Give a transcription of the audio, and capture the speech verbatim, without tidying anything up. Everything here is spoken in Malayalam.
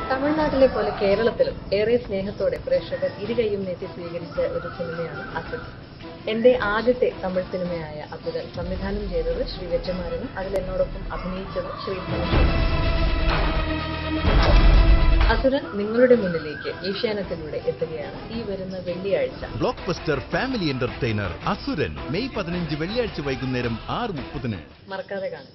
തമിഴ്നാട്ടിലെ പോലെ കേരളത്തിലും ഏറെ സ്നേഹത്തോടെ പ്രേക്ഷകർ ഇരുകൈയും നീട്ടി സ്വീകരിച്ച ഒരു സിനിമയാണ് അസുരൻ. എന്റെ ആദ്യത്തെ തമിഴ് സിനിമയായ അസുരൻ സംവിധാനം ചെയ്തത് ശ്രീ വെറ്റമാരനും അതിൽ എന്നോടൊപ്പം അഭിനയിച്ചത് ശ്രീ ധനുഷും. അസുരൻ നിങ്ങളുടെ മുന്നിലേക്ക് ഏഷ്യാനെറ്റിലൂടെ എത്തുകയാണ് ഈ വരുന്ന വെള്ളിയാഴ്ച. Blockbuster family entertainer Asuran May പതിനഞ്ച് വെള്ളിയാഴ്ച വൈകുന്നേരം ആറ് മുപ്പതിന്. മറക്കാതെ കാണും.